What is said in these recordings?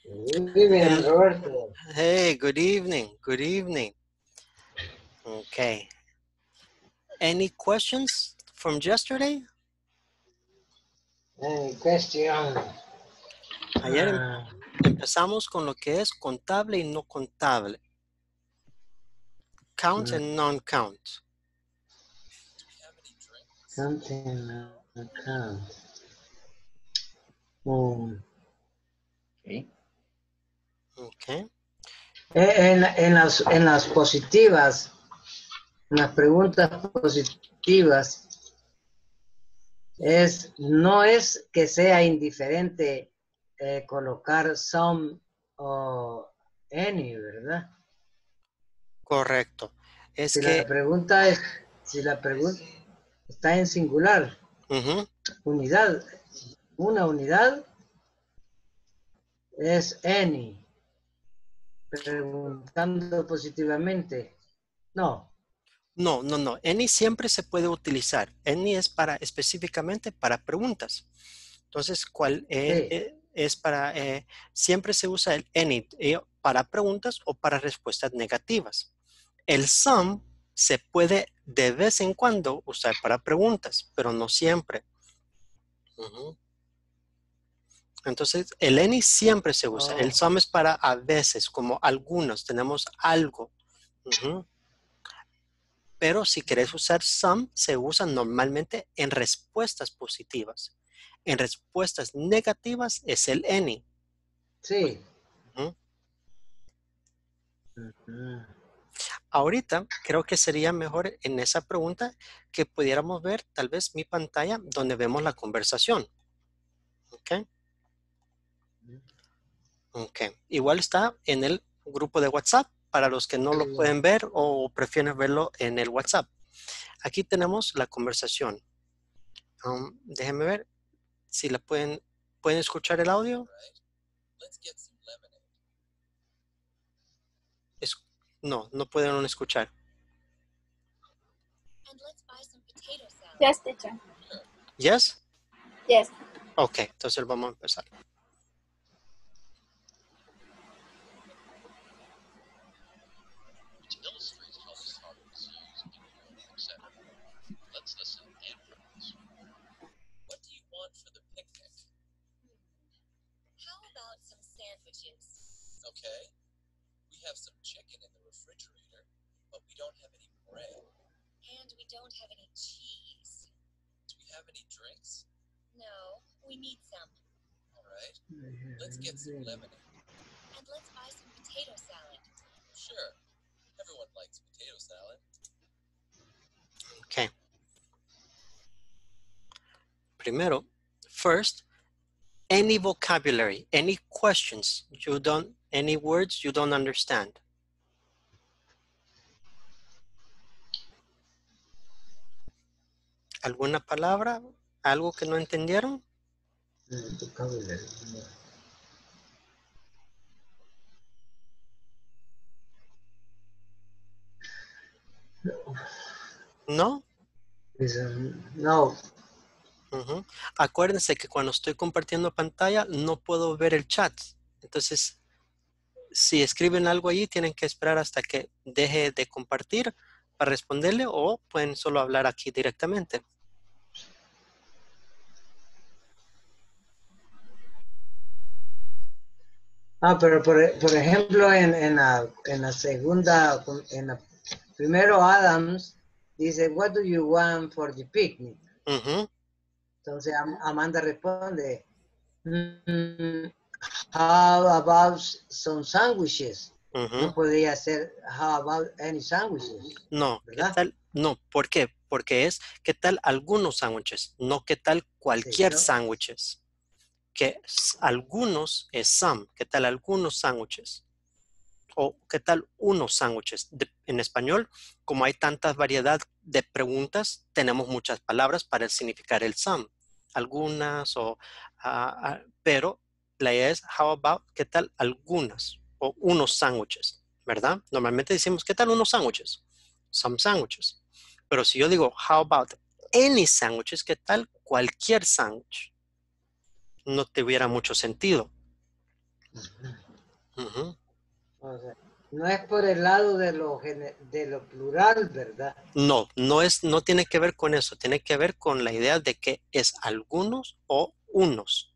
Good evening, Roberto. Hey, good evening. Good evening. Okay. Any questions from yesterday? Any question? Ayer empezamos con lo que es contable y no contable. Count and non-count. Something account. Okay. Okay. En las positivas, en las preguntas positivas, no es que sea indiferente colocar some o any, ¿verdad? Correcto. Es Si que la pregunta está en singular, unidad, una unidad es any. Preguntando positivamente, no. no. Any siempre se puede utilizar. Any es específicamente para preguntas. Entonces, ¿cuál Sí. es para, siempre se usa el any para preguntas o para respuestas negativas? El some se puede de vez en cuando usar para preguntas, pero no siempre. Entonces, el any siempre se usa. El some es para a veces, como algunos, tenemos algo. Pero si querés usar some, se usa normalmente en respuestas positivas. En respuestas negativas es el any. Sí. Ahorita creo que sería mejor en esa pregunta que pudiéramos ver tal vez mi pantalla donde vemos la conversación. ¿Ok? Ok. Igual está en el grupo de WhatsApp para los que no lo pueden ver o prefieren verlo en el WhatsApp. Aquí tenemos la conversación. Déjenme ver si la pueden escuchar el audio. No pueden escuchar. Yes, teacher. Yes? Yes. Ok, entonces vamos a empezar. Okay. We have some chicken in the refrigerator, but we don't have any bread. And we don't have any cheese. Do we have any drinks? No, we need some. All right. Let's get some lemonade. And let's buy some potato salad. Sure. Everyone likes potato salad. Okay. Primero, first, any vocabulary, any questions any words you don't understand. ¿Alguna palabra? ¿Algo que no entendieron? ¿No? No. Acuérdense que cuando estoy compartiendo pantalla no puedo ver el chat. Entonces, si escriben algo allí, tienen que esperar hasta que deje de compartir para responderle o pueden solo hablar aquí directamente. Pero por ejemplo, en la segunda, primero Adams dice, what do you want for the picnic? Entonces Amanda responde, how about some sandwiches? No podría ser, how about any sandwiches? No, ¿verdad? ¿qué tal? No, ¿por qué? Porque es, ¿qué tal algunos sándwiches? No, ¿qué tal cualquier sándwiches? Que algunos es some, ¿qué tal algunos sándwiches? O ¿qué tal unos sándwiches? En español, como hay tanta variedad de preguntas, tenemos muchas palabras para significar el some. Algunas pero la idea es how about, ¿qué tal algunas? O unos sándwiches, ¿verdad? Normalmente decimos, ¿qué tal unos sándwiches? Some sandwiches. Pero si yo digo, how about any sandwiches, ¿qué tal cualquier sándwich? No tuviera mucho sentido. Ujú. O sea, no es por el lado de lo plural, ¿verdad? No, no tiene que ver con eso. Tiene que ver con la idea de que es algunos o unos.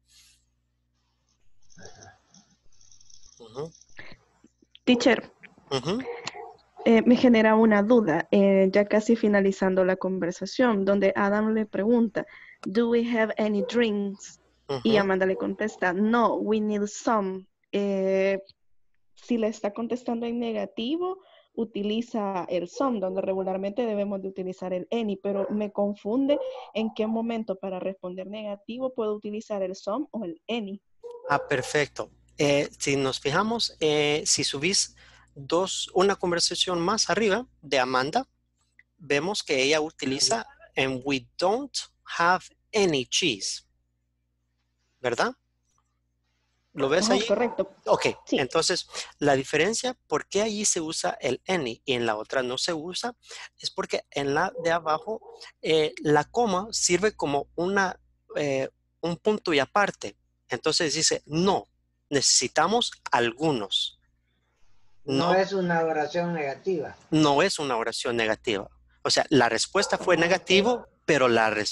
Ujú, Teacher, ujú, me genera una duda, ya casi finalizando la conversación, donde Adam le pregunta, ¿Do we have any drinks? Y ujú. Amanda le contesta, no, we need some. Si le está contestando en negativo, utiliza el some, donde regularmente debemos de utilizar el any, pero me confunde en qué momento para responder negativo puedo utilizar el some o el any. Perfecto. Si nos fijamos, si subís una conversación más arriba de Amanda, vemos que ella utiliza and we don't have any cheese, ¿verdad? ¿Lo ves Oh, allí? correcto. Ok, Sí. entonces la diferencia, ¿por qué allí se usa el any y en la otra no se usa? Es porque en la de abajo la coma sirve como un punto y aparte. Entonces dice, no, necesitamos algunos. No No, es una oración negativa. no es una oración negativa. O sea, la respuesta fue negativo, pero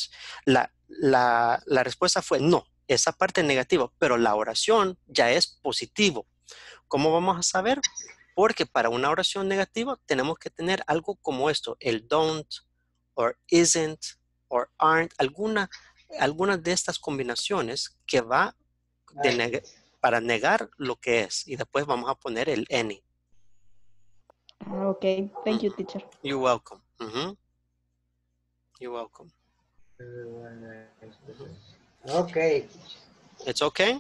la respuesta fue no. Esa parte es negativa, pero la oración ya es positivo. ¿Cómo vamos a saber? Porque para una oración negativa tenemos que tener algo como esto, el don't, or isn't, or aren't, algunas de estas combinaciones que va para negar lo que es. Y después vamos a poner el any. Ok, thank you, teacher. You're welcome. You're welcome. Okay. It's okay?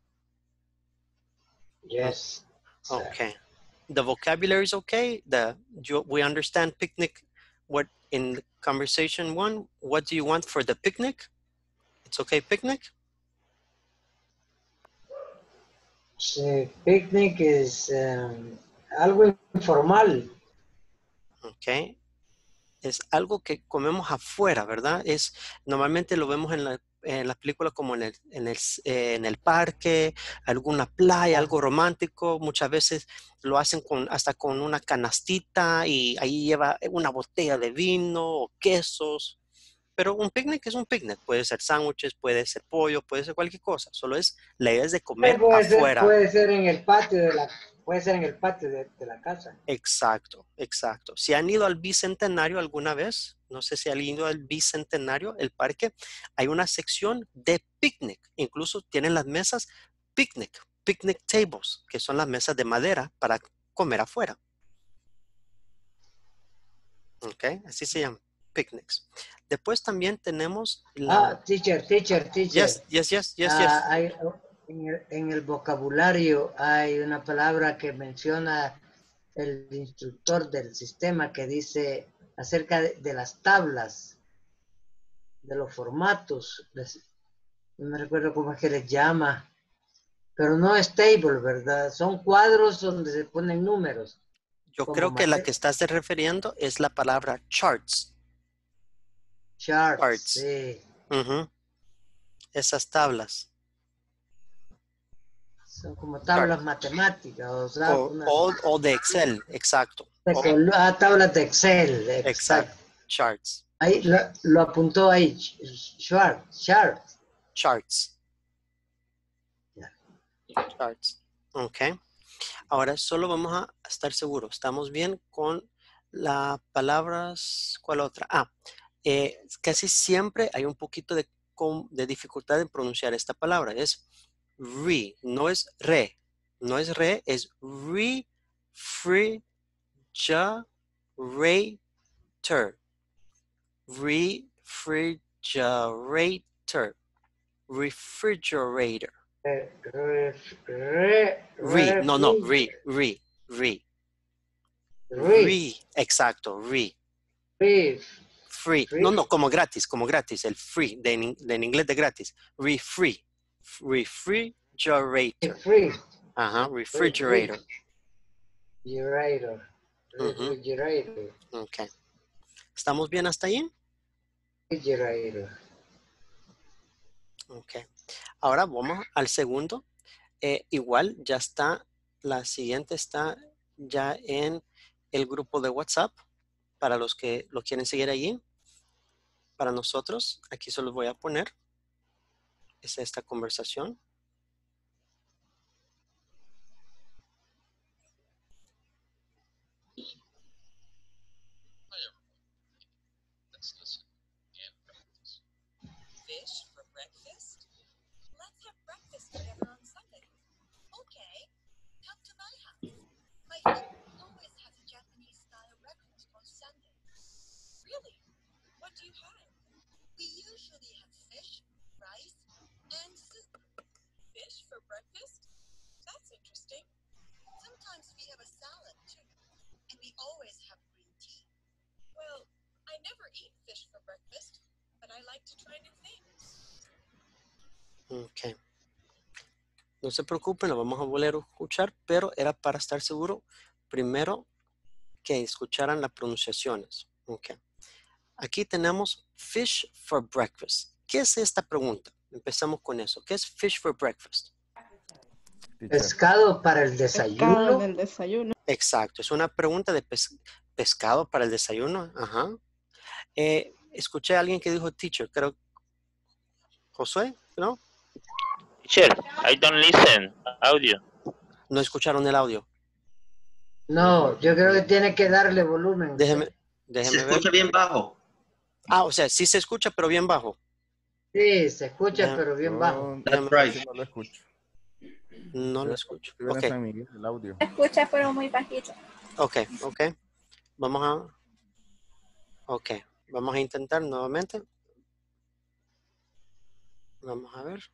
Yes. Okay. The vocabulary is okay. We understand picnic. What in conversation 1, what do you want for the picnic? It's okay, picnic? Picnic es algo informal. Okay. Es algo que comemos afuera, ¿verdad? Normalmente lo vemos en la película como en el parque, alguna playa, algo romántico. Muchas veces lo hacen hasta con una canastita y ahí lleva una botella de vino o quesos. Pero un picnic es un picnic. Puede ser sándwiches, puede ser pollo, puede ser cualquier cosa. La idea es de comer afuera. Puede ser en el patio de la casa. Exacto, exacto. Si han ido al Bicentenario alguna vez, no sé si han ido al Bicentenario, el parque, hay una sección de picnic. Incluso tienen las mesas picnic tables, que son las mesas de madera para comer afuera. Ok, así se llaman, picnics. Después también tenemos Teacher. Yes. En el vocabulario hay una palabra que menciona el instructor del sistema que dice acerca de las tablas, de los formatos. No me recuerdo cómo es que les llama, pero no es table, ¿verdad? Son cuadros donde se ponen números. Yo creo que la que estás refiriendo es la palabra charts. Charts. Sí. Esas tablas. Son como tablas matemáticas. O de Excel, exacto. Tablas de Excel. Exacto. Charts. Ahí lo apuntó ahí. Charts. Charts. Ok. Ahora solo vamos a estar seguros. ¿Estamos bien con las palabras? ¿Cuál otra? Casi siempre hay un poquito de dificultad en pronunciar esta palabra. Es re, no es re. No es re, es refrigerator. Refrigerator. Refrigerator. Exacto, free. No, como gratis, el free, en inglés de gratis. Refrigerator. Ajá, refrigerator. Refrigerator. Ok. ¿Estamos bien hasta ahí? Refrigerator. Ok. Ahora vamos al segundo. Igual ya está La siguiente está ya en el grupo de WhatsApp para los que lo quieren seguir allí. Para nosotros, aquí se los voy a poner. Es esta conversación. Fish for breakfast? Let's have breakfast together on Sunday. Okay, come to my house. My family always has a Japanese-style breakfast on Sunday. Really? What do you have? We usually have fish, rice, and soup. Fish for breakfast? That's interesting. Sometimes we have a salad, too. And we always have green tea. Well, I never eat fish for breakfast, but I like to try new things. Ok. No se preocupen, lo vamos a volver a escuchar, pero era para estar seguro primero que escucharan las pronunciaciones. Ok. Aquí tenemos fish for breakfast. ¿Qué es esta pregunta? Empezamos con eso. ¿Qué es fish for breakfast? Pescado para el desayuno. Pescado en el desayuno. Exacto. Es una pregunta de pescado para el desayuno. Ajá. Escuché a alguien que dijo teacher. Creo. Josué, ¿no? Teacher, I don't listen. Audio. No escucharon el audio. No, yo creo que tiene que darle volumen. Déjeme Se escucha ver. bien bajo. Ah, o sea, sí se escucha, pero bien bajo. Sí, se escucha, Déjame- pero bien bajo. That's right. No lo escucho. No lo escucho. Estoy en Ok, San Miguel, el audio. Se escucha, pero muy bajito. ok. Vamos a intentar nuevamente. Vamos a ver.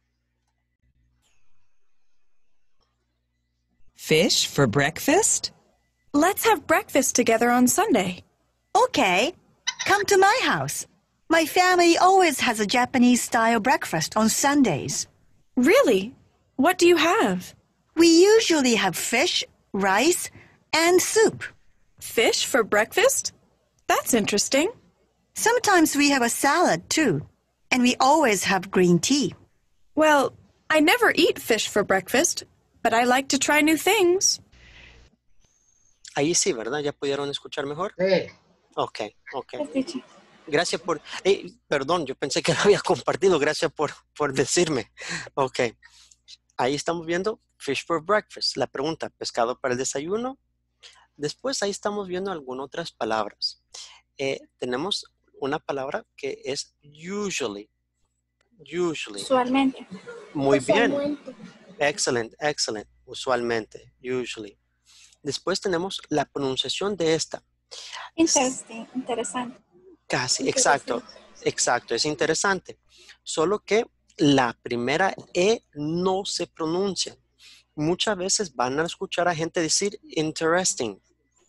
Fish for breakfast? Let's have breakfast together on Sunday. Okay, come to my house. My family always has a Japanese-style breakfast on Sundays. Really? What do you have? We usually have fish, rice, and soup. Fish for breakfast? That's interesting. Sometimes we have a salad, too. And we always have green tea. Well, I never eat fish for breakfast, but I like to try new things. Ahí sí, ¿verdad? ¿Ya pudieron escuchar mejor? Sí. Ok. Gracias por... perdón, yo pensé que lo había compartido. Gracias por decirme. Ok. Ahí estamos viendo fish for breakfast. La pregunta, pescado para el desayuno. Después ahí estamos viendo algunas otras palabras. Tenemos una palabra que es usually. Usualmente. Muy bien. Excellent. Usualmente. Usually. Después tenemos la pronunciación de esta. Interesante. Casi, exacto, es interesante. Solo que la primera E no se pronuncia. Muchas veces van a escuchar a gente decir interesting,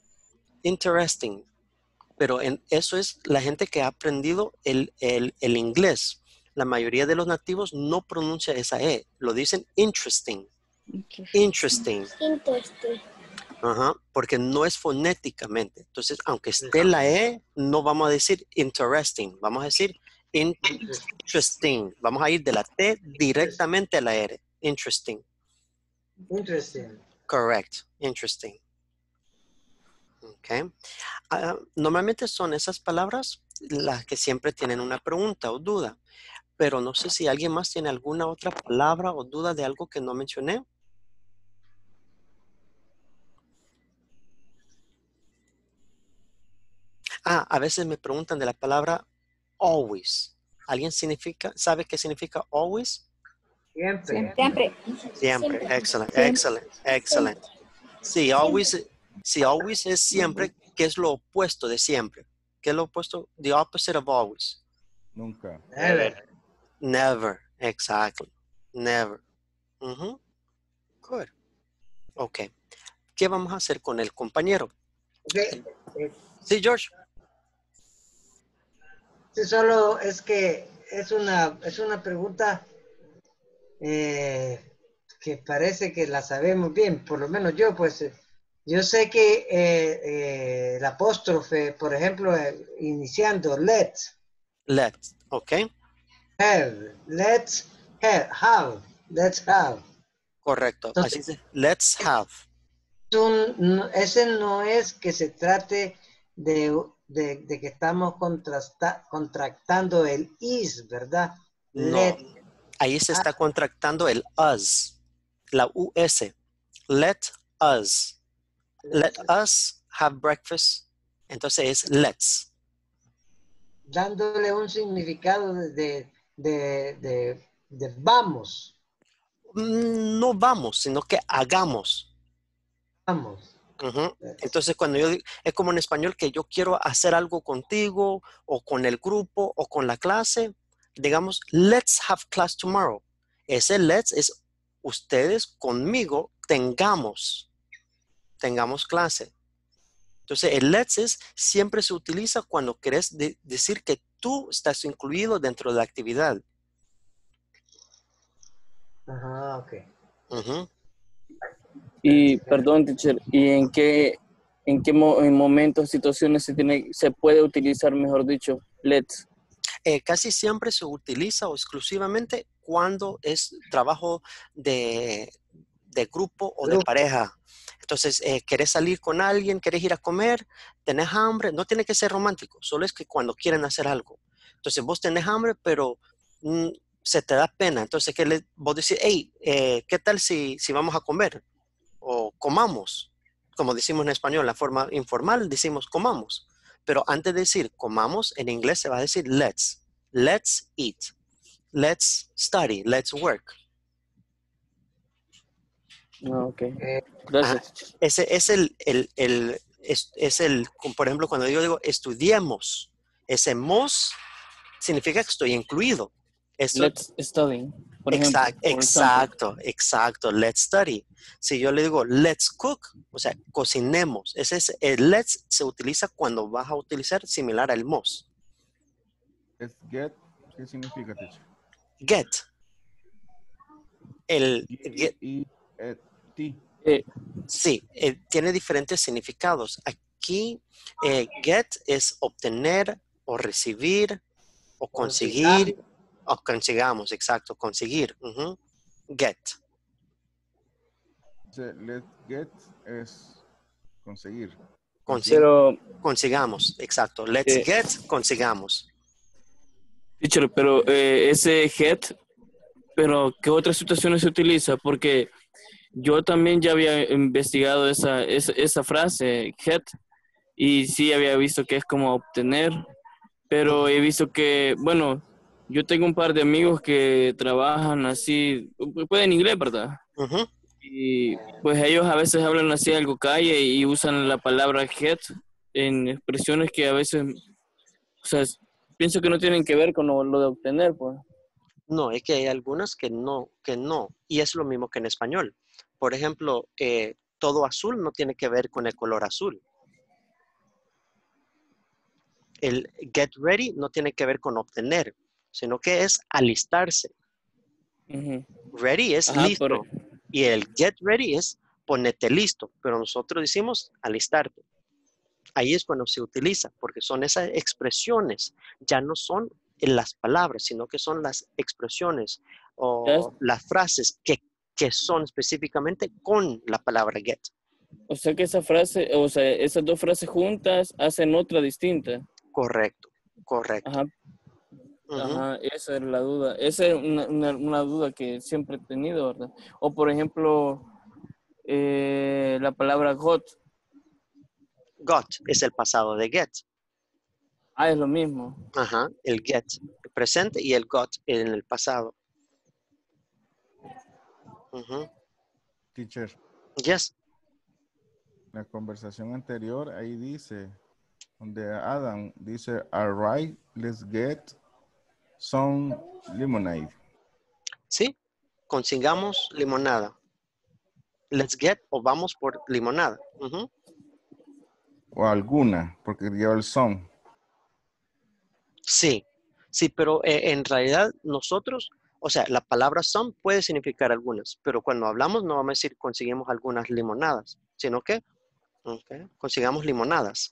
pero eso es la gente que ha aprendido el inglés. La mayoría de los nativos no pronuncia esa E, lo dicen interesting. Ajá, porque no es fonéticamente. Entonces, aunque esté la E, no vamos a decir interesting. Vamos a decir interesting. Vamos a ir de la T directamente a la R. Interesting. Correct. Interesting. Ok. Normalmente son esas palabras las que siempre tienen una pregunta o duda. Pero no sé si alguien más tiene alguna otra palabra o duda de algo que no mencioné. A veces me preguntan de la palabra always. ¿Alguien sabe qué significa always? Siempre. Excellent. Sí, always es siempre, que es lo opuesto de siempre. ¿Qué es lo opuesto? The opposite of always. Nunca. Never, exactly. Never. Good. Ok. ¿Qué vamos a hacer con el compañero? Okay. Sí, George. Sí, solo es que es una pregunta que parece que la sabemos bien, por lo menos yo, pues, yo sé que el apóstrofe, por ejemplo, iniciando let's, ok. let's have. Correcto. Entonces, así es. Let's have. ese no es que se trate de que estamos contractando el is, ¿verdad? No, ahí se está contractando el us, la US. Let us. Let us have breakfast. Entonces es let's. Dándole un significado de vamos. No vamos, sino que hagamos. Vamos. Entonces, cuando yo digo, es como en español que yo quiero hacer algo contigo o con el grupo o con la clase, digamos, let's have class tomorrow. Ese let's es ustedes conmigo tengamos clase. Entonces, el let's siempre se utiliza cuando querés decir que tú estás incluido dentro de la actividad. Ajá, ok. Y, perdón, teacher, ¿y en qué momentos, situaciones se puede utilizar, mejor dicho, let's? Casi siempre se utiliza o exclusivamente cuando es trabajo de grupo o de pareja. Entonces, querés salir con alguien, querés ir a comer, tenés hambre, no tiene que ser romántico, solo es que cuando quieren hacer algo. Entonces, vos tenés hambre, pero se te da pena. Entonces, vos decís, hey, ¿qué tal si vamos a comer? O comamos, como decimos en español, la forma informal decimos comamos. Pero antes de decir comamos, en inglés se va a decir let's. Let's eat. Let's study. Let's work. Ok. Gracias. Ese es por ejemplo, cuando yo digo estudiemos, ese mos significa que estoy incluido. Let's study. Por Exacto. Let's study. Si yo le digo let's cook, o sea, cocinemos. El let's se utiliza cuando vas a utilizar similar al mos. Get, ¿qué significa, teacher? Get. Sí, tiene diferentes significados. Aquí, get es obtener o recibir o conseguir. O consigamos, exacto, conseguir. Get. Let's get es conseguir. Consigamos, exacto. Let's get, consigamos. Teacher, pero ese get, pero ¿qué otras situaciones se utiliza? Porque yo también ya había investigado esa frase, get, y sí había visto que es como obtener, pero he visto que, bueno, yo tengo un par de amigos que trabajan así, pueden inglés, ¿verdad? Y pues ellos a veces hablan así algo calle y usan la palabra get en expresiones que a veces, o sea, pienso que no tienen que ver con lo de obtener, pues. No, es que hay algunas que no, y es lo mismo que en español. Por ejemplo, todo azul no tiene que ver con el color azul. El get ready no tiene que ver con obtener, sino que es alistarse. Ready es listo. Y el get ready es ponerte listo. Pero nosotros decimos alistarte. Ahí es cuando se utiliza, porque son esas expresiones. Ya no son las palabras, sino que son las expresiones o las frases que son específicamente con la palabra get. O sea que esa frase, o sea, esas dos frases juntas hacen otra distinta. Correcto. Ajá, esa es la duda. Esa es una duda que siempre he tenido, ¿verdad? O por ejemplo, la palabra got. Got es el pasado de get. Es lo mismo. Ajá, el get, el presente, y el got en el pasado. Teacher. Yes. La conversación anterior, ahí dice, donde Adam dice, all right, let's get some lemonade. Sí, consigamos limonada. Let's get o vamos por limonada. O alguna, porque lleva el some. Sí, pero en realidad nosotros, o sea, la palabra some puede significar algunas, pero cuando hablamos no vamos a decir conseguimos algunas limonadas, sino que consigamos limonadas.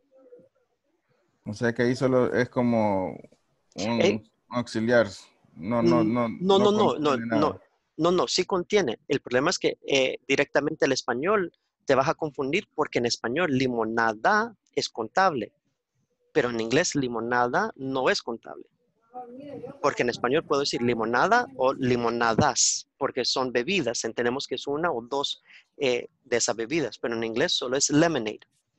O sea que ahí solo es como un auxiliar. No, sí contiene. El problema es que directamente el español te vas a confundir porque en español limonada es contable, pero en inglés limonada no es contable. Porque en español puedo decir limonada o limonadas, porque son bebidas. Entendemos que es una o dos de esas bebidas, pero en inglés solo es lemonade.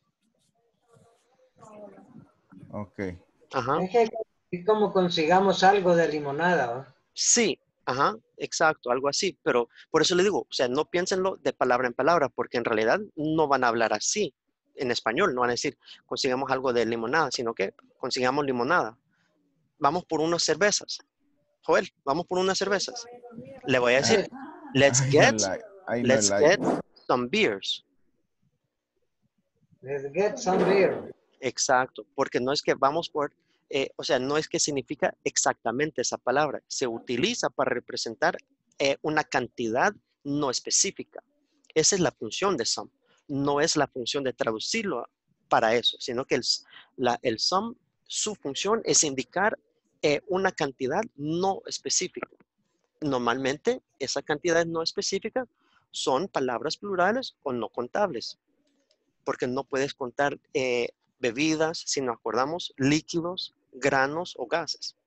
Ok. Ajá. Es que como consigamos algo de limonada, ¿no? Sí, ajá, exacto, algo así. Pero por eso le digo, o sea, no piénsenlo de palabra en palabra, porque en realidad no van a hablar así en español. No van a decir, consigamos algo de limonada, sino que consigamos limonada. Vamos por unas cervezas. Joel, vamos por unas cervezas. Le voy a decir, let's get some beers. Let's get some beer. Exacto, porque no es que vamos por, o sea, no es que significa exactamente esa palabra. Se utiliza para representar una cantidad no específica. Esa es la función de some. No es la función de traducirlo para eso, sino que el some, su función es indicar una cantidad no específica. Normalmente, esa cantidad no específica son palabras plurales o no contables, porque no puedes contar bebidas, si nos acordamos, líquidos, granos o gases.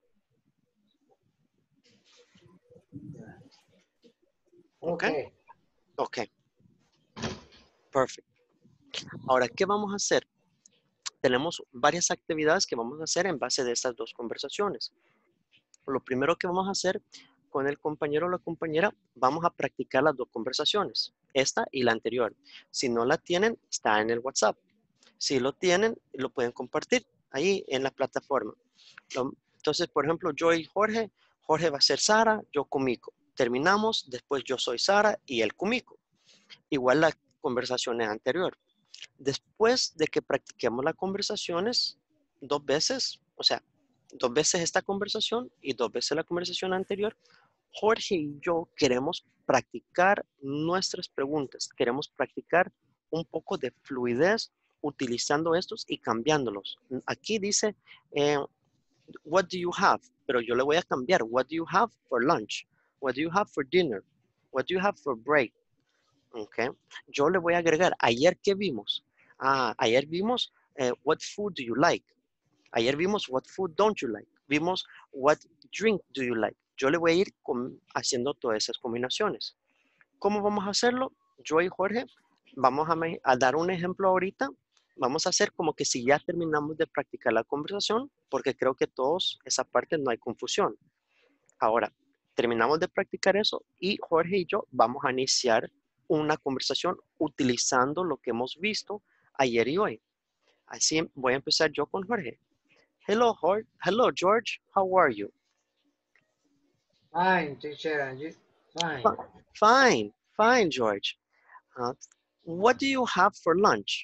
¿Ok? Ok. Perfecto. Ahora, ¿qué vamos a hacer? Tenemos varias actividades que vamos a hacer en base de estas dos conversaciones. Lo primero que vamos a hacer con el compañero o la compañera, vamos a practicar las dos conversaciones, esta y la anterior. Si no la tienen, está en el WhatsApp. Si lo tienen, lo pueden compartir ahí en la plataforma. Entonces, por ejemplo, yo y Jorge, Jorge va a ser Sara, yo Kumiko. Terminamos, después yo soy Sara y él Kumiko. Igual la conversación anterior. Después de que practiquemos las conversaciones 2 veces, o sea, 2 veces esta conversación y 2 veces la conversación anterior, Jorge y yo queremos practicar nuestras preguntas. Queremos practicar un poco de fluidez utilizando estos y cambiándolos. Aquí dice, what do you have? Pero yo le voy a cambiar. What do you have for lunch? What do you have for dinner? What do you have for break? Okay. Yo le voy a agregar, ayer ¿qué vimos? Ayer vimos, what food do you like? Ayer vimos, what food don't you like? Vimos, what drink do you like? Yo le voy a ir haciendo todas esas combinaciones. ¿Cómo vamos a hacerlo? Yo y Jorge vamos a dar un ejemplo ahorita. Vamos a hacer como que si ya terminamos de practicar la conversación, porque creo que todos, esa parte no hay confusión. Ahora, terminamos de practicar eso y Jorge y yo vamos a iniciar una conversación utilizando lo que hemos visto ayer y hoy. Así voy a empezar yo con Jorge. Hello, Jorge. Hello, George. How are you? Fine, teacher, and you? Fine. Fine, fine, George. What do you have for lunch?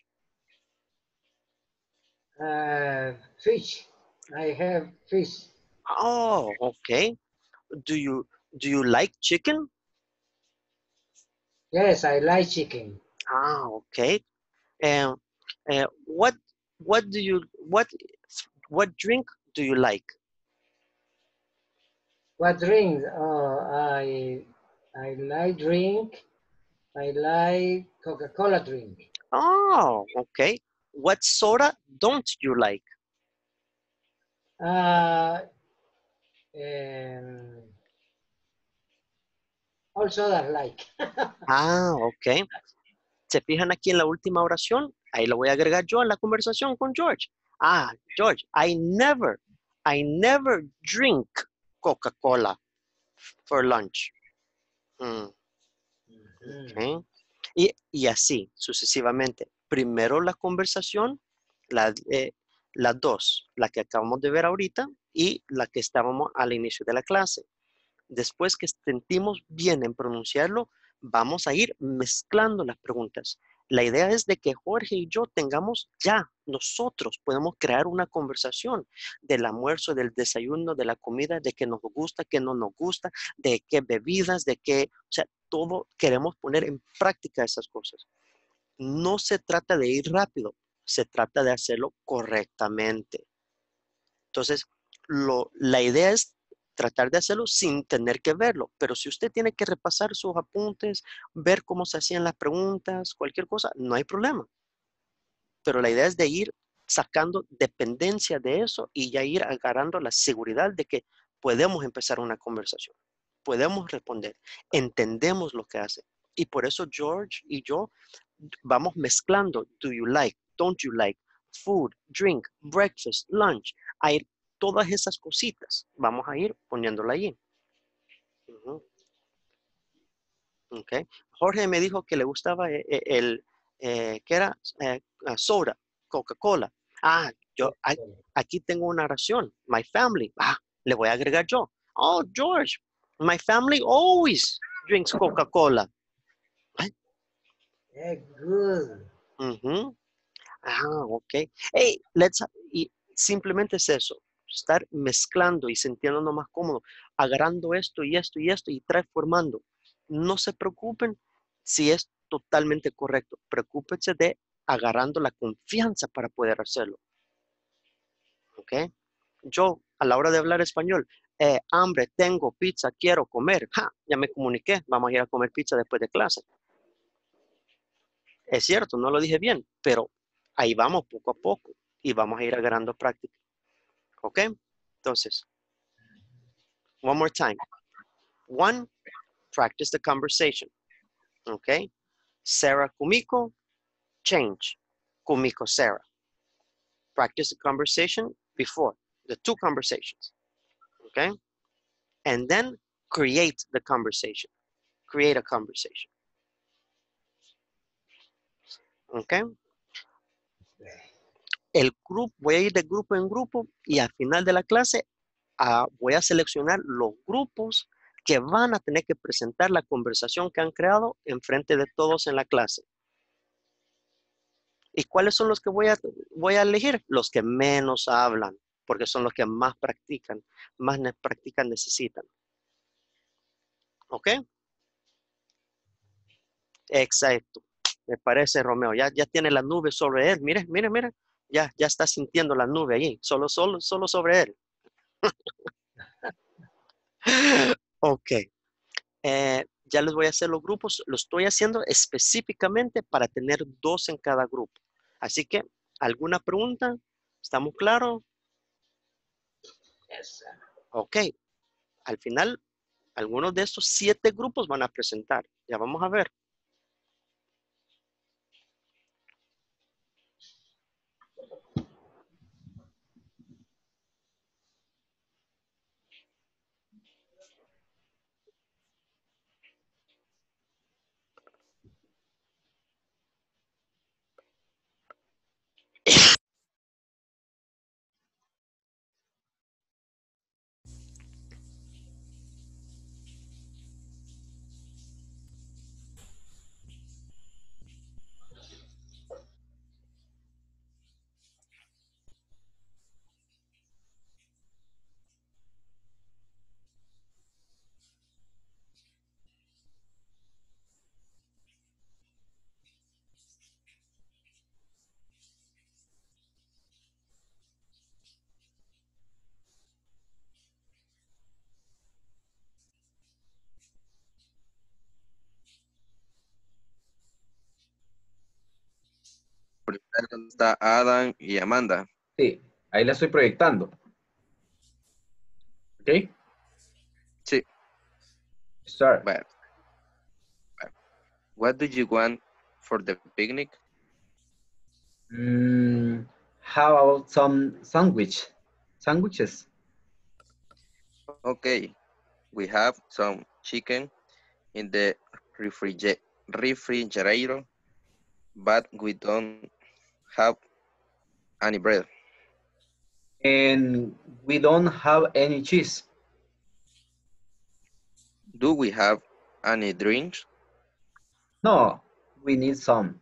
Fish. I have fish. Oh, okay. Do you like chicken? Yes, I like chicken. Okay. What drink do you like? What drink? Oh, I like drink. I like Coca-Cola drink. Oh, okay. What soda don't you like? All sodas like. Okay. ¿Se fijan aquí en la última oración? Ahí lo voy a agregar yo en la conversación con George. George, I never drink Coca-Cola for lunch. Okay. Y así, sucesivamente. Primero la conversación, las dos, la que acabamos de ver ahorita y la que estábamos al inicio de la clase. Después que sentimos bien en pronunciarlo, vamos a ir mezclando las preguntas. La idea es de que Jorge y yo tengamos ya, nosotros podemos crear una conversación del almuerzo, del desayuno, de la comida, de qué nos gusta, qué no nos gusta, de qué bebidas, de qué, o sea, todo queremos poner en práctica esas cosas. No se trata de ir rápido, se trata de hacerlo correctamente. Entonces, la idea es tratar de hacerlo sin tener que verlo. Pero si usted tiene que repasar sus apuntes, ver cómo se hacían las preguntas, cualquier cosa, no hay problema. Pero la idea es de ir sacando dependencia de eso y ya ir agarrando la seguridad de que podemos empezar una conversación. Podemos responder. Entendemos lo que hace. Y por eso George y yo vamos mezclando. Do you like? Don't you like? Food, drink, breakfast, lunch. Hay todas esas cositas. Vamos a ir poniéndola ahí. Okay. Jorge me dijo que le gustaba ¿qué era? Soda, Coca-Cola. Yo aquí tengo una oración. My family. Le voy a agregar yo. Oh, George, my family always drinks Coca-Cola. Good. Ok. Hey, y simplemente es eso. Estar mezclando y sintiéndonos más cómodo, agarrando esto y esto y esto y transformando. No se preocupen si es totalmente correcto. Preocúpense de agarrando la confianza para poder hacerlo. ¿Ok? Yo, a la hora de hablar español, hambre, tengo pizza, quiero comer. Ya me comuniqué, vamos a ir a comer pizza después de clase. Es cierto, no lo dije bien, pero ahí vamos poco a poco y vamos a ir agarrando práctica. ¿Ok? Entonces, one more time. 1, practice the conversation. ¿Ok? Sarah, Kumiko, change. Kumiko, Sarah. Practice the conversation before, the 2 conversations. Okay? And then create the conversation. Create a conversation. Okay? Voy a ir de grupo en grupo y al final de la clase voy a seleccionar los grupos que van a tener que presentar la conversación que han creado en frente de todos en la clase. ¿Y cuáles son los que voy a elegir? Los que menos hablan, porque son los que más práctica necesitan. ¿Ok? Exacto. Me parece, Romeo. Ya tiene la nube sobre él. Mire. Ya está sintiendo la nube ahí. Solo sobre él. Ok. Ya les voy a hacer los grupos. Lo estoy haciendo específicamente para tener 2 en cada grupo. Así que, ¿alguna pregunta? ¿Estamos claros? Yes, sir. Ok. Al final, algunos de estos 7 grupos van a presentar. Ya vamos a ver. Primero está Adam y Amanda. Sí, ahí la estoy proyectando. ¿Ok? Sí. Start. Bueno. What do you want for the picnic? How about some sandwiches? Okay. We have some chicken in the refrigerator, but we don't have any bread. And we don't have any cheese. Do we have any drinks? No, we need some.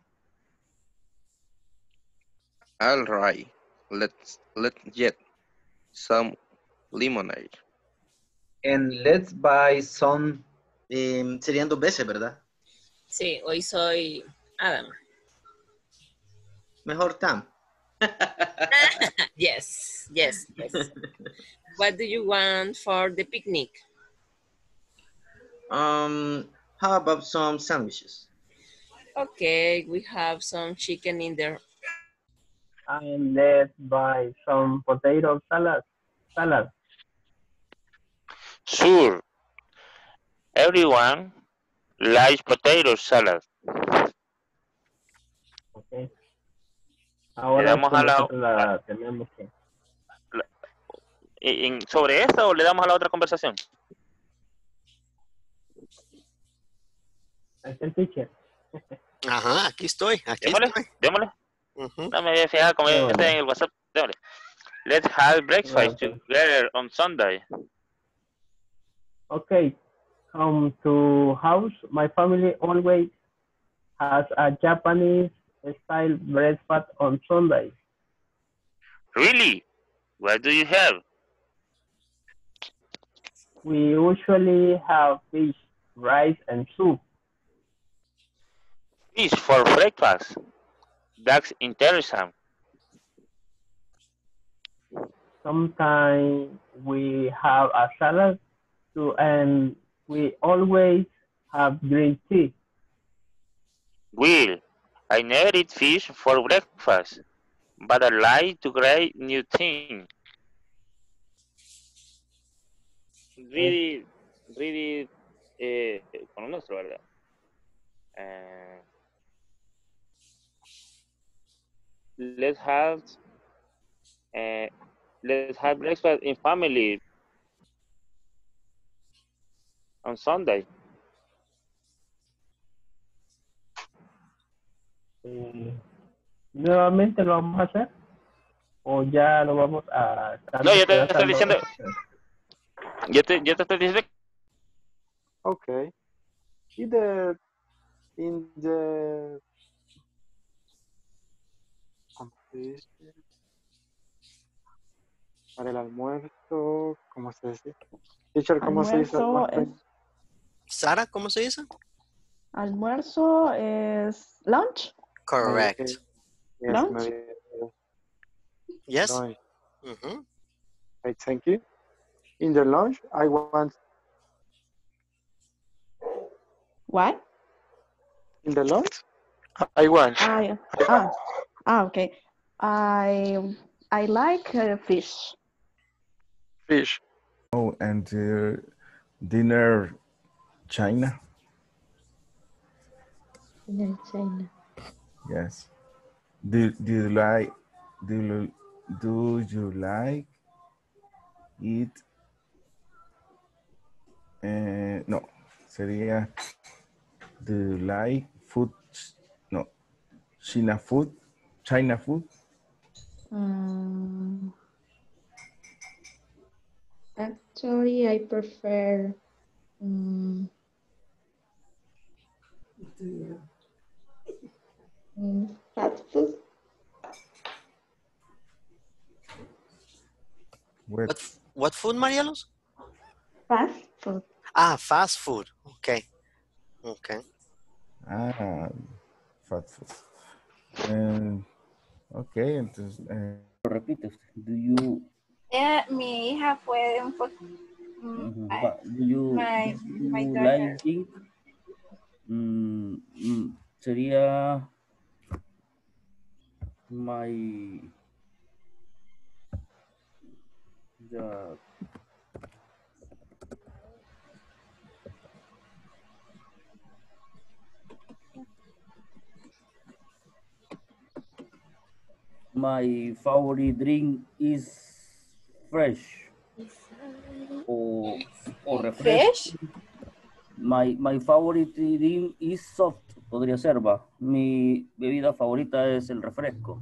All right, let's get some lemonade. And let's buy some. Serían 2 veces, ¿verdad? Sí, hoy soy Adam. Mejor Tam. Yes. What do you want for the picnic? How about some sandwiches? Okay, we have some chicken in there. And let's buy some potato salad. Sure. Everyone likes potato salad. Okay. Le Ahora damos a la, nosotros la tenemos que... ¿Sobre esta o le damos a la otra conversación? Ahí está el teacher. Ajá, aquí estoy. Démosle. No me había fijado como está en el WhatsApp. Démosle. Let's have breakfast together on Sunday. Okay. Come to house. My family always has a Japanese style breakfast on Sunday. Really? What do you have? We usually have fish, rice, and soup. Fish for breakfast. That's interesting. Sometimes we have a salad too, and we always have green tea. Will, I never eat fish for breakfast, but I like to try new things. Really, con nuestro, ¿verdad? Let's have breakfast in family on Sunday. ¿Nuevamente lo vamos a hacer? ¿O ya lo vamos a... No, yo te estoy diciendo... Yo te estoy diciendo... Okay. In the para el almuerzo, ¿cómo se dice? Teacher, ¿cómo se dice almuerzo? Sara, ¿cómo se dice? Almuerzo es lunch. Correct. Yes, Lunch? Yes. Lunch. Okay, thank you. In the lunch, I want... What? In the lunch, I want... Okay. I like fish. Fish. Oh, and dinner, China. Dinner, China. Yes. Do you like it? No, sería do you like food? No, China food. Actually, I prefer fast food. What food, Marielos? Fast food. Fast food. Okay. Fast food. Okay, entonces... Repite, do you... Mi hija fue un poco... do you like it? Sería... My favorite drink is fresh or refresh. My favorite drink is soft. Podría ser, va. Mi bebida favorita es el refresco.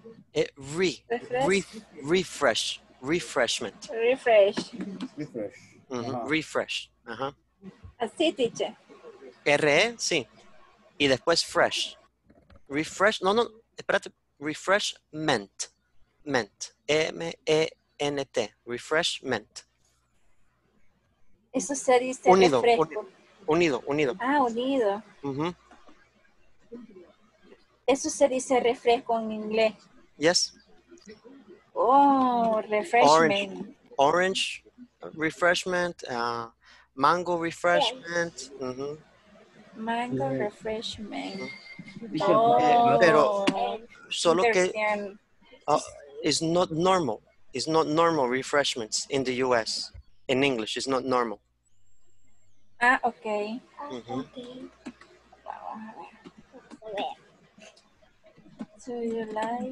Refreshment. Refresh. Refresh. Así, teacher. R-E, sí. Y después fresh. Refresh, no, espérate. Refreshment. M-E-N-T. Refreshment. Eso se dice Unido. refresco. Unido. Unido. Uh-huh. Eso se dice refresco en inglés. Yes. Oh, refreshment. orange refreshment, mango refreshment. Mango refreshment. Pero solo que it's not normal. It's not normal refreshments in the US. In English, it's not normal. Ah, okay. Do you like?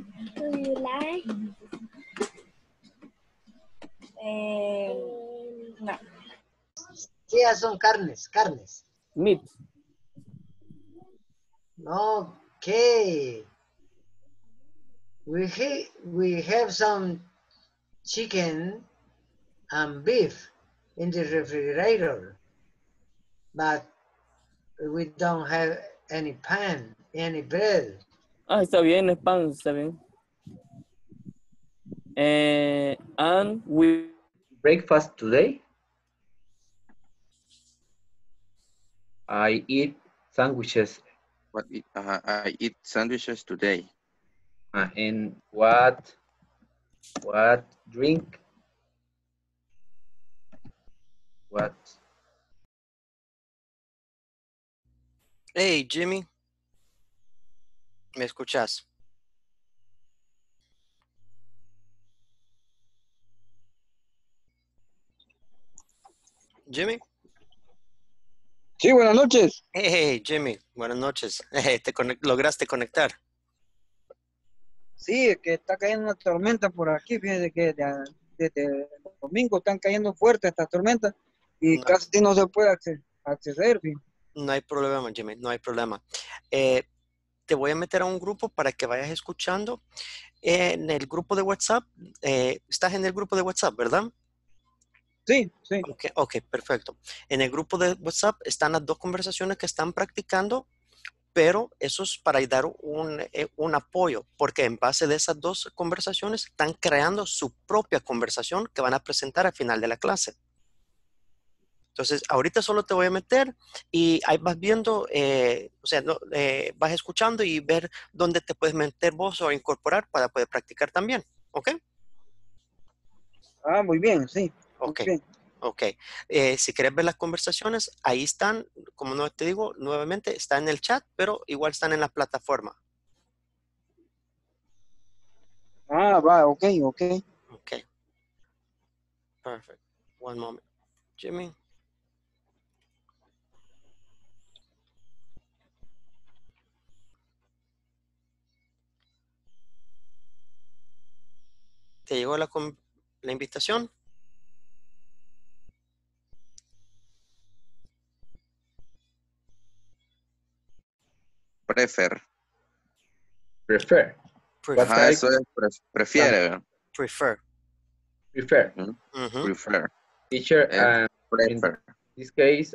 No. Sí, son carnes. Meat. Okay. We have some chicken and beef in the refrigerator, but we don't have any pan, any bread. Ah, está bien, es pan, está bien. And we Breakfast today? I eat sandwiches. I eat sandwiches today. And what drink? What? Hey, Jimmy. ¿Me escuchas? Jimmy. Sí, buenas noches. Hey, Jimmy. Buenas noches. ¿Lograste conectar? Sí, es que está cayendo una tormenta por aquí. Fíjese que desde el domingo están cayendo fuerte estas tormentas y casi no se puede acceder. Fíjese. No hay problema, Jimmy. No hay problema. Te voy a meter a un grupo para que vayas escuchando. En el grupo de WhatsApp, estás en el grupo de WhatsApp, ¿verdad? Sí. Ok, perfecto. En el grupo de WhatsApp están las dos conversaciones que están practicando, pero eso es para dar un apoyo, porque en base de esas dos conversaciones están creando su propia conversación que van a presentar al final de la clase. Entonces, ahorita solo te voy a meter y ahí vas viendo, vas escuchando y ver dónde te puedes meter vos o incorporar para poder practicar también. ¿Ok? Ah, muy bien, sí. Ok. Bien. Ok. Si quieres ver las conversaciones, ahí están, como no te digo, nuevamente, está en el chat, pero igual están en la plataforma. Ah, va, ok. Ok. Perfect. One moment. Jimmy. ¿Te llegó la invitación? Prefer. What Eso es prefiere. Prefer. Teacher, prefer. In this case,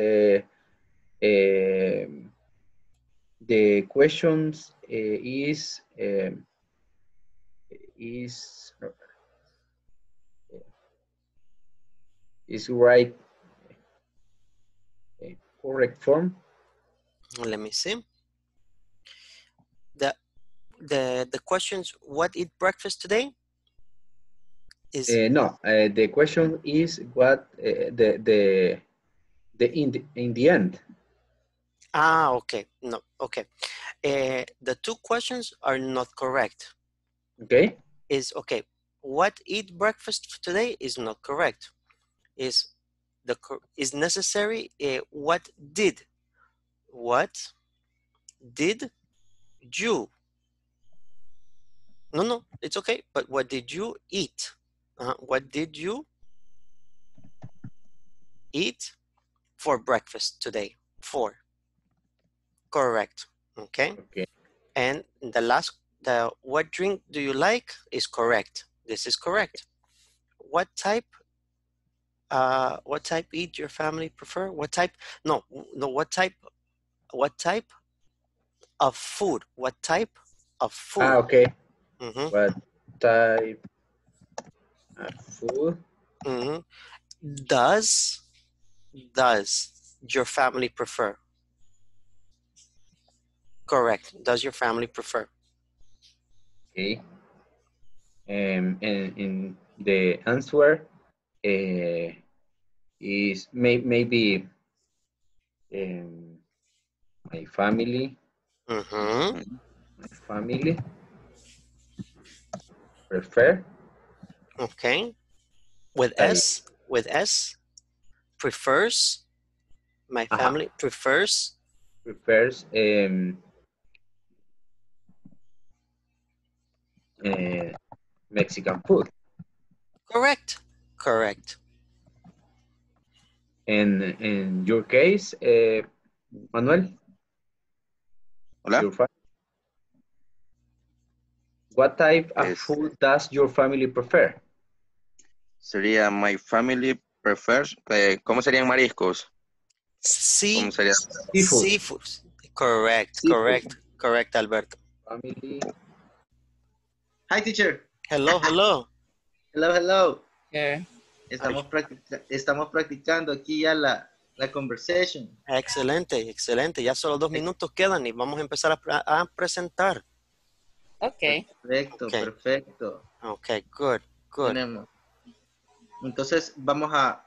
the questions is right correct form. Let me see. The questions, what eat breakfast today? Is no, the question is what in the end. Ah, okay. No, okay. The two questions are not correct. Okay. Okay. What eat breakfast today is not correct. Is necessary? What did you? No, it's okay. But what did you eat? What did you eat for breakfast today? Correct. Okay. And the what drink do you like is correct. This is correct. What type eat your family prefer? What type? No, what type of food? What type of food? Ah, okay. Mm-hmm. What type of food? Mm-hmm. Does your family prefer? Correct. Does your family prefer? Okay. And in the answer, is maybe my family. Mm-hmm. My family prefer. Okay. With S, prefers. My family prefers. Prefers Mexican food. Correct. And in your case, Manuel? Hola. What type of food does your family prefer? Sería my family prefers. ¿Cómo serían mariscos? ¿Cómo sería? Seafood. Correct, Alberto. Family. Hi, teacher. Hello. Hello. Yeah. Estamos practicando aquí ya la conversation. Excelente. Ya solo 2 minutos quedan y vamos a empezar a presentar. Okay. Perfecto. Okay, good. Tenemos. Entonces vamos a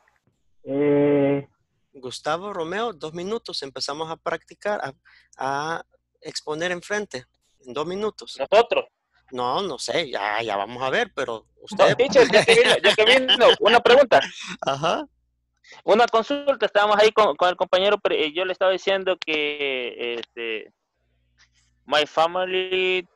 Gustavo Romeo, 2 minutos. Empezamos a practicar, a exponer enfrente. En 2 minutos. ¿Nosotros? No sé, ya vamos a ver, pero usted... No, teacher, ya que vino, una pregunta. Ajá. Una consulta, estábamos ahí con el compañero, pero yo le estaba diciendo que my family,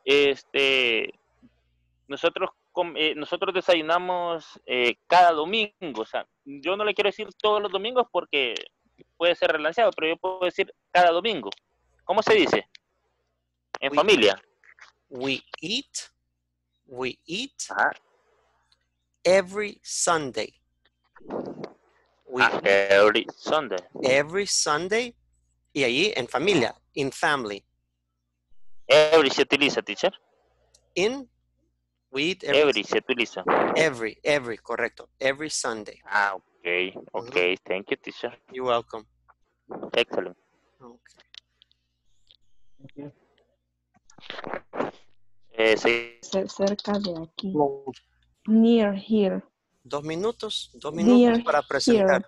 nosotros desayunamos cada domingo, o sea, yo no le quiero decir todos los domingos porque puede ser relanceado, pero yo puedo decir cada domingo. ¿Cómo se dice? En familia. We eat every Sunday. Every Sunday. Y allí en familia, in family. Every se utiliza, teacher. We eat every se utiliza. Every, correcto. Every Sunday. Okay. Thank you, teacher. You're welcome. Excellent. Okay. Cerca de aquí. Near here. 2 minutos para presentar.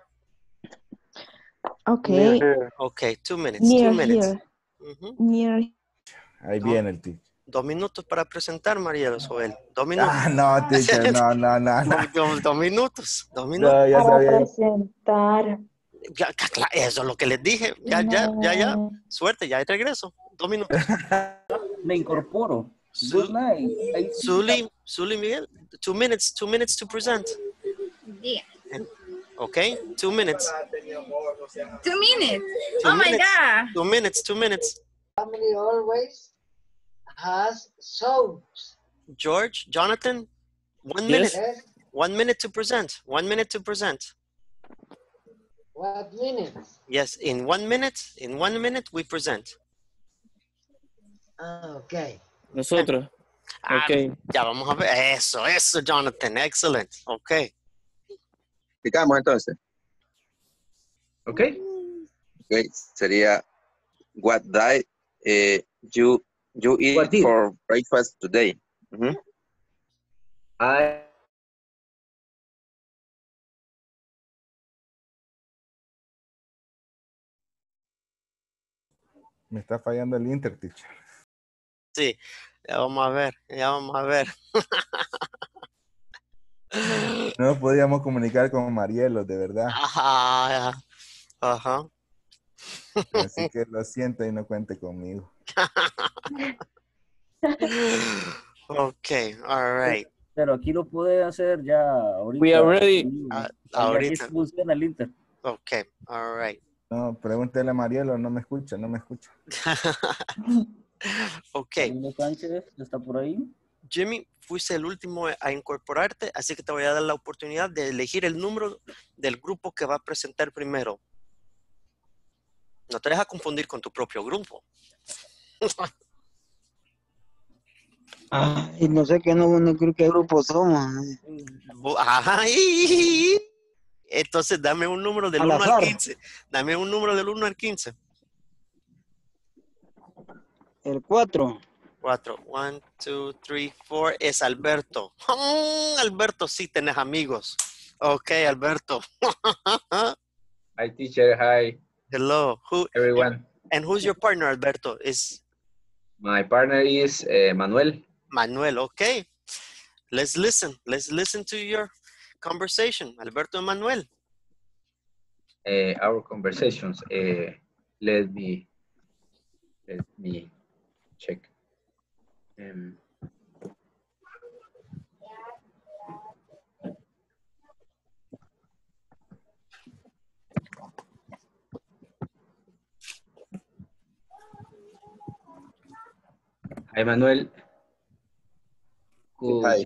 Okay. 2 minutes. Near 2 minutes. Here. Near. Ahí viene el tic. 2 minutos para presentar, María Joel. 2 minutos. No, teacher, no. 2 minutos. 2 minutos. No, ya Para sabía. presentar. Eso es lo que les dije. Ya. Suerte, ya regreso. 2 minutos. Me incorporo. Good night. Zuli Miguel, 2 minutes to present. Yeah. Okay, 2 minutes. 2 minutes. Oh my God. 2 minutes. Family always has soaps. George, Jonathan, 1 minute. 1 minute to present. 1 minute to present. What minutes? Yes, in 1 minute we present. Okay. Nosotros. Okay. Ya vamos a ver. Eso, Jonathan. Excellent. Okay. Explicamos entonces. Okay. Okay, sería what day you eat for breakfast today? Me está fallando el inter, teacher. Sí, ya vamos a ver. No nos podíamos comunicar con Marielo, de verdad. Ajá. Así que lo siento y no cuente conmigo. Okay, all right. Pero aquí lo puede hacer ya ahorita. We are ready. Ahorita. Aquí funciona el Inter. Okay, all right. No, pregúntele a Marielo, no me escucha. Okay. Camilo Sánchez está por ahí. Jimmy, fuiste el último a incorporarte, así que te voy a dar la oportunidad de elegir el número del grupo que va a presentar primero. No te dejes confundir con tu propio grupo. Ay, no sé qué no creo qué grupo somos. Ay. Entonces dame un número del 1 al 15. Dame un número del 1 al 15. El 4. 4. 1, 2, 3, 4. Es Alberto. Alberto, sí tenés amigos. Okay, Alberto. Hi, teacher. Hi. Hello. Everyone. And who's your partner, Alberto? My partner is Manuel. Manuel, okay. Let's listen. Let's listen to your conversation, Alberto and Manuel. Our conversations. Let me check. Hi, Manuel. Hi.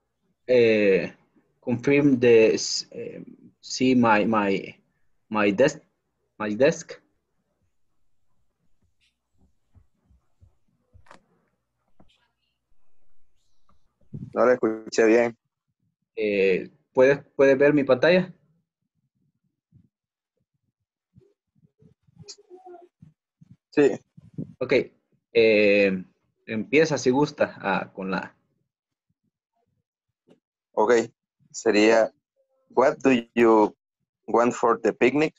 Confirm this. See my desk. My desk. No lo escuché bien. ¿Puedes ver mi pantalla? Sí. Ok. Empieza si gusta con la. Ok. Sería, what do you want for the picnic?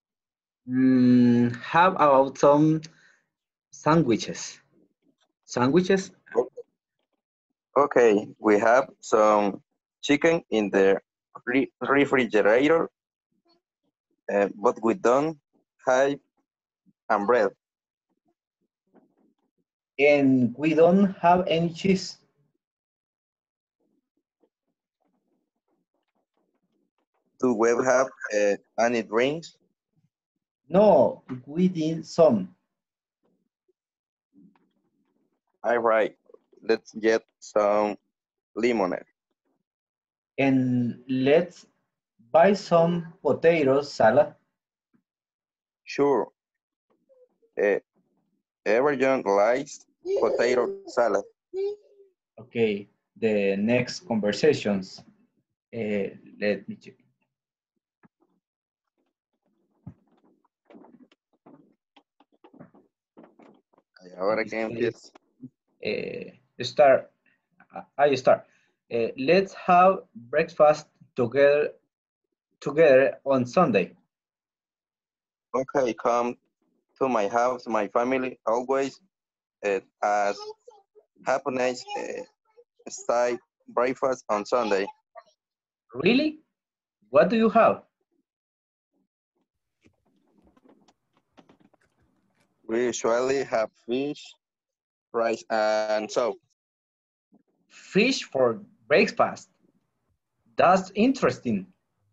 How about some sandwiches? Sandwiches? Okay, we have some chicken in the refrigerator, but we don't have and bread. And we don't have any cheese. Do we have any drinks? No, we need some. All right, let's get some lemonade. And let's buy some potato salad. Sure. Everyone likes potato salad. Okay, the next conversations. Let me check. Ahora que empieza. I start. Let's have breakfast together on Sunday. Okay, come to my house. My family always has have a nice style breakfast on Sunday. Really? What do you have? We usually have fish, rice, and soup. Fish for breakfast. That's interesting.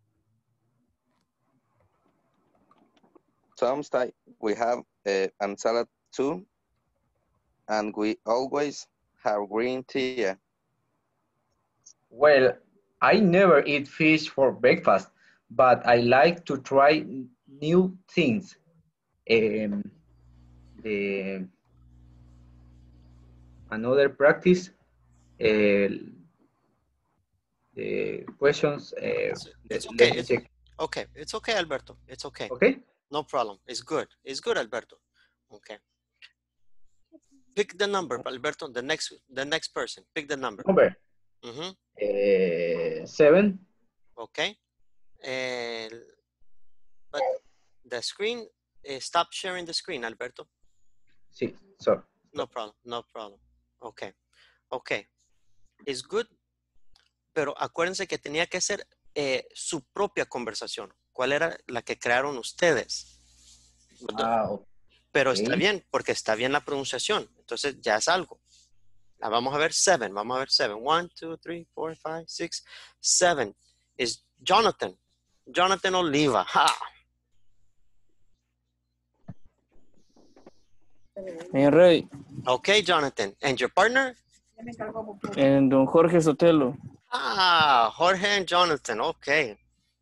Sometimes we have and salad too, and we always have green tea. Well, I never eat fish for breakfast, but I like to try new things. Another practice. The questions. It's okay. Okay, it's okay, Alberto. It's okay. Okay. No problem. It's good. It's good, Alberto. Okay. Pick the number, Alberto. The next person. Pick the number. Number. 7. Okay. But the screen. Stop sharing the screen, Alberto. Sí. Sorry. No problem. No problem. Okay. Okay. It's good. Pero acuérdense que tenía que ser su propia conversación. ¿Cuál era la que crearon ustedes? Okay. Pero está bien, porque está bien la pronunciación. Entonces ya es algo. Vamos a ver 7. Vamos a ver 7. 1, 2, 3, 4, 5, 6, 7. Es Jonathan. Jonathan Oliva. Ha. Ready. Okay, Jonathan. And your partner? And don Jorge Sotelo. Jorge and Jonathan. Okay.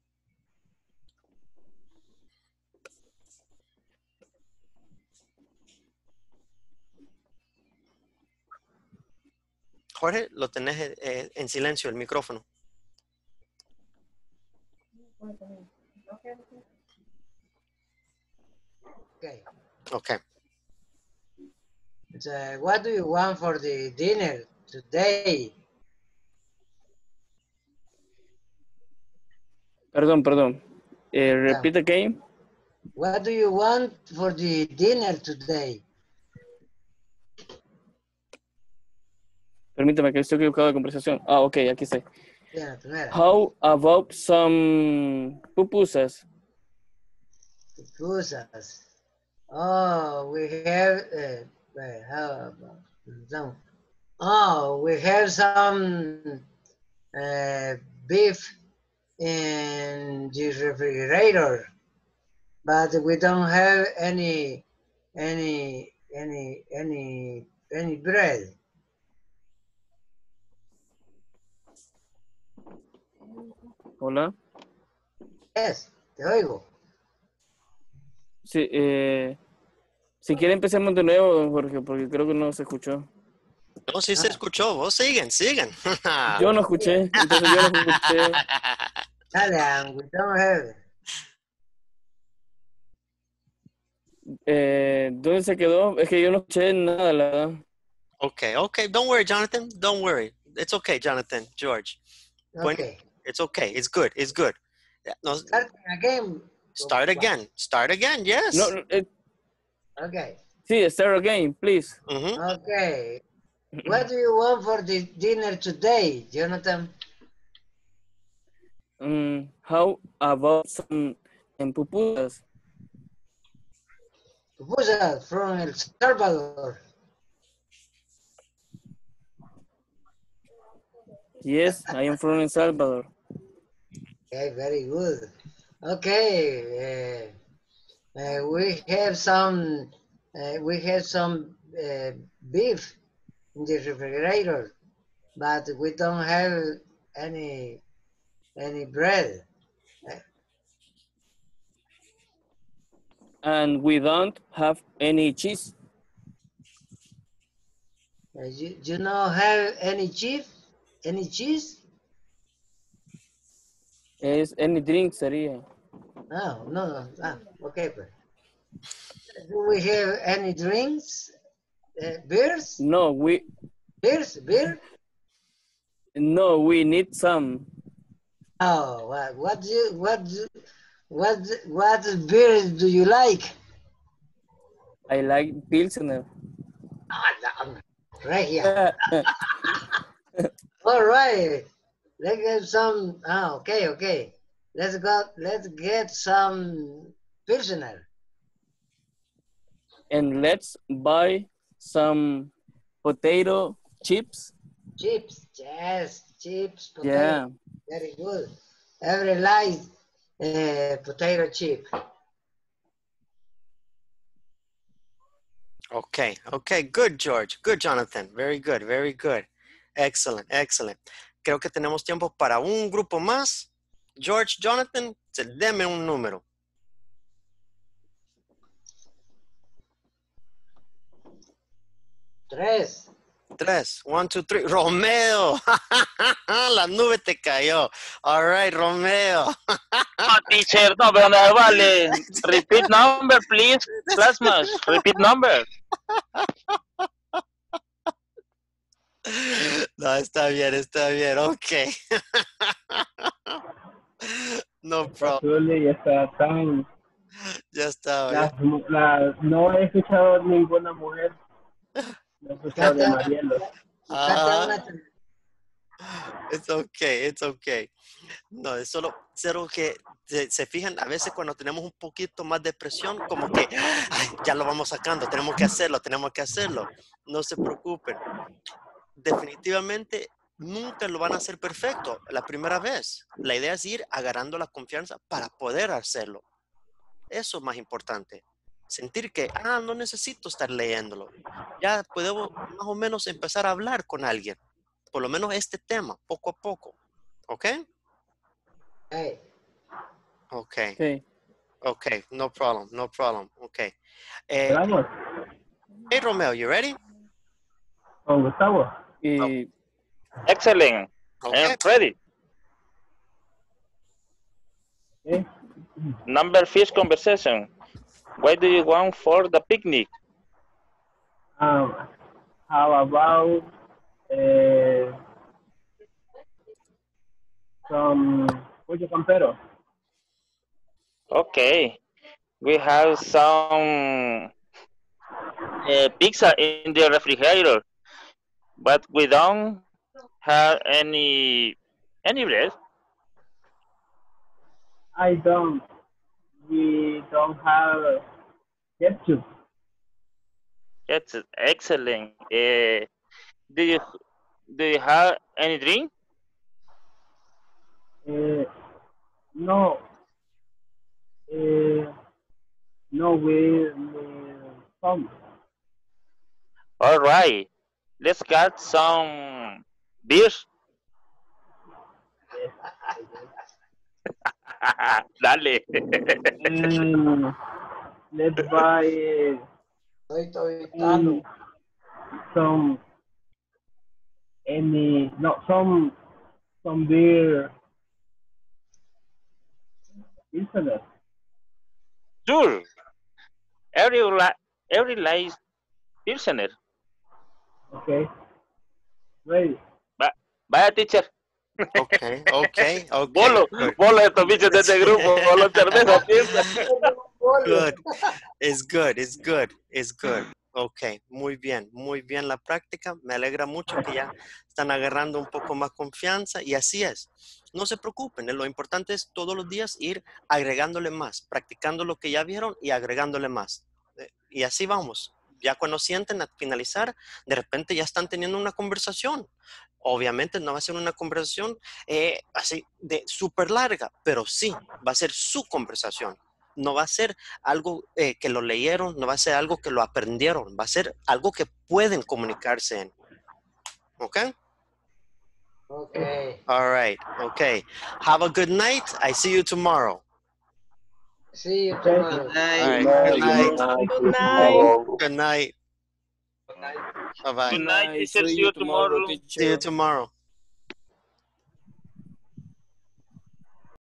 Jorge, lo tenés en silencio el micrófono. Okay. Okay. So, what do you want for the dinner today? Perdón. Repeat again. What do you want for the dinner today? Permítame que estoy equivocado de conversación. Ok, aquí está. Yeah, primera. How about some pupusas? Pupusas. Oh, we have, how about some? Oh, we have some beef in the refrigerator, but we don't have any bread. Hola. Yes, te oigo. Sí, si quiere empecemos de nuevo, Jorge, porque creo que no se escuchó. No, sí se escuchó. Vos sigan. Yo no escuché, entonces yo no escuché. Dale, we don't have. ¿Dónde se quedó? Es que yo no escuché nada, la verdad. Okay. Don't worry, Jonathan. Don't worry. It's okay, Jonathan, George. Okay. It's okay. It's good. No, Start again. Start again, yes. No, Okay. sí, start again, please. Okay. What do you want for the dinner today, Jonathan? How about some pupusas? Pupusas from El Salvador. Yes, I am from El Salvador. Okay, very good. Okay, we have some beef in the refrigerator, but we don't have any bread. And we don't have any cheese. You don't have any cheese? Any cheese? Es any drink sería. No. Okay, but do we have any drinks? Beers? No, Beer? No, we need some. Oh, what beer do you like? I like Pilsner. Right here. All right. Let's get some. Okay. Let's get some Pilsner. And let's buy some potato chips. Chips, yes, chips, potato. Yeah. Very good. Every light potato chip. Okay. Good, George. Good, Jonathan. Very good. Excellent. Creo que tenemos tiempo para un grupo más. George, Jonathan, deme un número. 3. 1, 2, 3. Romeo. La nube te cayó. All right, Romeo. Teacher, no, pero no vale. Repeat number, please. Plasmas, repeat number. No, está bien. Ok. No problem. Ya está tan... Ya está. No he escuchado ninguna mujer. No he escuchado de Marielo. It's okay. No, es solo que se fijan, a veces cuando tenemos un poquito más de presión, como que ya lo vamos sacando, tenemos que hacerlo. No se preocupen. Definitivamente nunca lo van a hacer perfecto la primera vez. La idea es ir agarrando la confianza para poder hacerlo. Eso es más importante. Sentir que, no necesito estar leyéndolo. Ya podemos más o menos empezar a hablar con alguien. Por lo menos este tema, poco a poco. ¿Ok? Hey. Okay, no problem. Okay. Vamos. Hey, Romeo, you ready? Con Gustavo. Excellent. Okay. I'm ready. Okay. Number 5 conversation. What do you want for the picnic? How about some pollo campero? Okay. We have some pizza in the refrigerator, but we don't have any bread. I don't. We don't have ketchup. That's excellent. Do you have any drink? No. No, we some. All right. Let's get some beers. Dale. Let's buy some beer. Isn't it? Sure. Every likes Pilsener. Okay. Ready. Vaya, teacher. Okay. Bolo de tomiches de este grupo. Bolo cerveza, Pilsener. Good. It's good. Ok, muy bien la práctica. Me alegra mucho que ya están agarrando un poco más confianza y así es. No se preocupen, lo importante es todos los días ir agregándole más, practicando lo que ya vieron y agregándole más. Y así vamos. Ya cuando sienten a finalizar, de repente ya están teniendo una conversación. Obviamente no va a ser una conversación así de súper larga, pero sí va a ser su conversación. No va a ser algo que lo leyeron, no va a ser algo que lo aprendieron, va a ser algo que pueden comunicarse en. ¿Ok? Okay. All right. Okay. Have a good night. I see you tomorrow. See you tomorrow. All right. Good night. Good night. Bye-bye. Good night, teacher. See you tomorrow. See you tomorrow.